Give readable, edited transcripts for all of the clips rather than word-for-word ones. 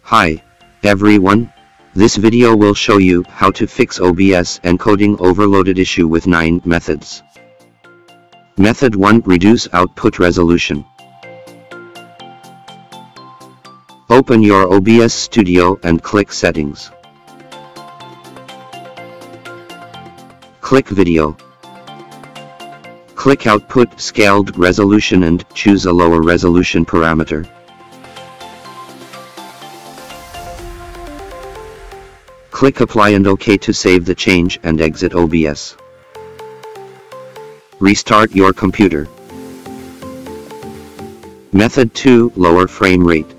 Hi, everyone. This video will show you how to fix OBS encoding overloaded issue with 9 methods. Method 1. Reduce output resolution. Open your OBS Studio and click Settings. Click Video. Click Output Scaled Resolution and choose a lower resolution parameter. Click Apply and OK to save the change and exit OBS. Restart your computer. Method 2. Lower frame rate.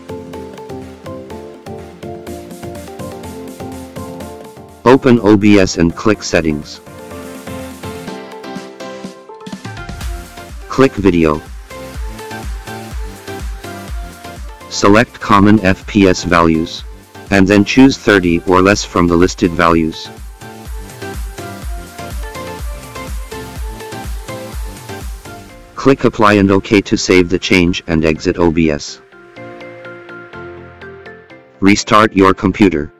Open OBS and click Settings. Click Video. Select Common FPS values, and then choose 30 or less from the listed values. Click Apply and OK to save the change and exit OBS. Restart your computer.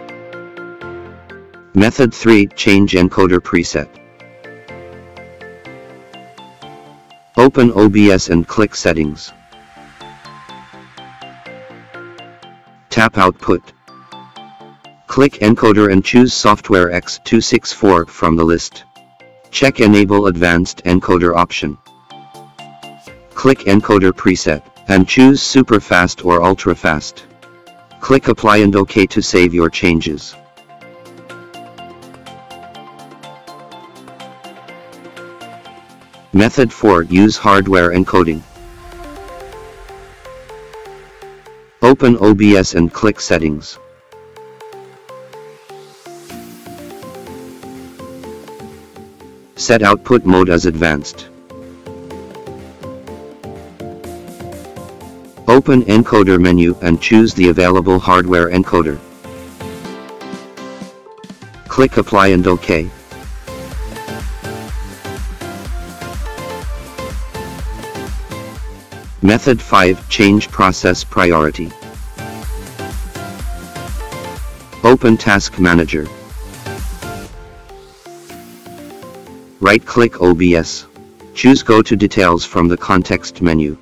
Method 3. Change encoder preset. Open OBS and click Settings. Tap Output. Click Encoder and choose Software X264 from the list. Check Enable Advanced Encoder option. Click Encoder Preset, and choose Super Fast or Ultra Fast. Click Apply and OK to save your changes. Method 4. Use hardware encoding. Open OBS and click Settings. Set output mode as Advanced. Open Encoder menu and choose the available hardware encoder. Click Apply and OK. Method 5. Change process priority. Open Task Manager. Right-click OBS. Choose Go to Details from the context menu.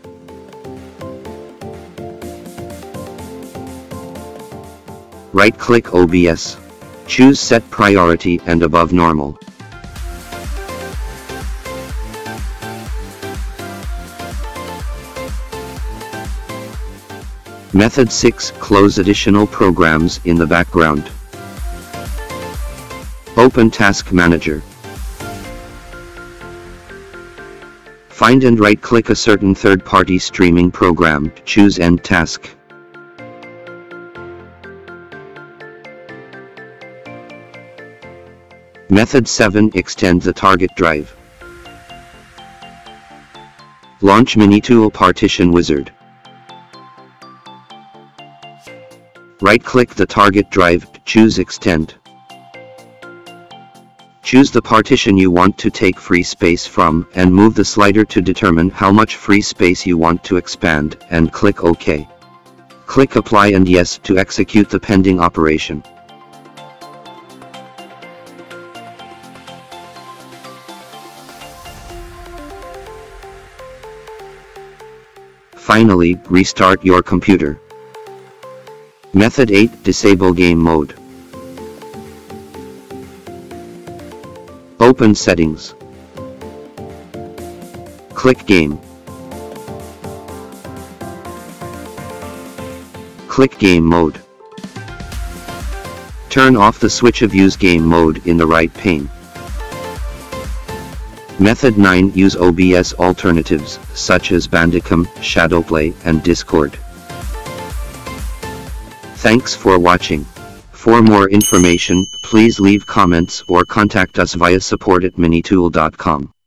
Right-click OBS. Choose Set Priority and Above Normal. Method 6. Close additional programs in the background. Open Task Manager. Find and right-click a certain third-party streaming program, choose End Task. Method 7. Extend the target drive. Launch Minitool Partition Wizard. Right-click the target drive, choose Extend. Choose the partition you want to take free space from, and move the slider to determine how much free space you want to expand, and click OK. Click Apply and Yes to execute the pending operation. Finally, restart your computer. Method 8. Disable game mode. Open Settings. Click Game. Click Game Mode. Turn off the switch of Use Game Mode in the right pane. Method 9. Use OBS alternatives, such as Bandicam, Shadowplay, and Discord. Thanks for watching. For more information, please leave comments or contact us via support@minitool.com.